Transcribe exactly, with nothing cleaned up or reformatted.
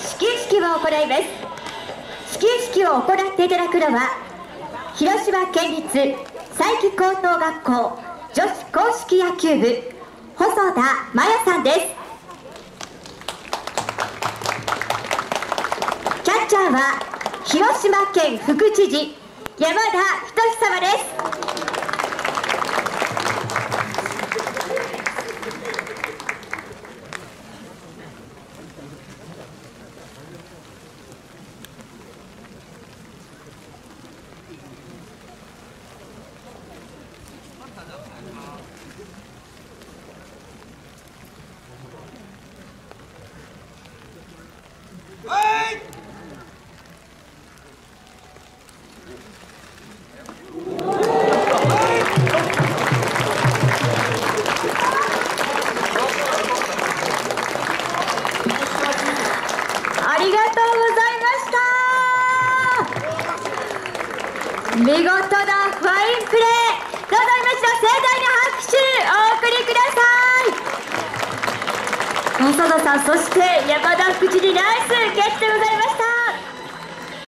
始球式を行います。始球式を行っていただくのは広島県立佐伯高等学校女子硬式野球部細田真也さんです。キャッチャーは広島県副知事山田仁様です。ありがとうございました。見事なファインプレー、どうぞ今一度盛大な拍手お送りください。細田さん、そして山田副知事、ナイスキャッチでございました。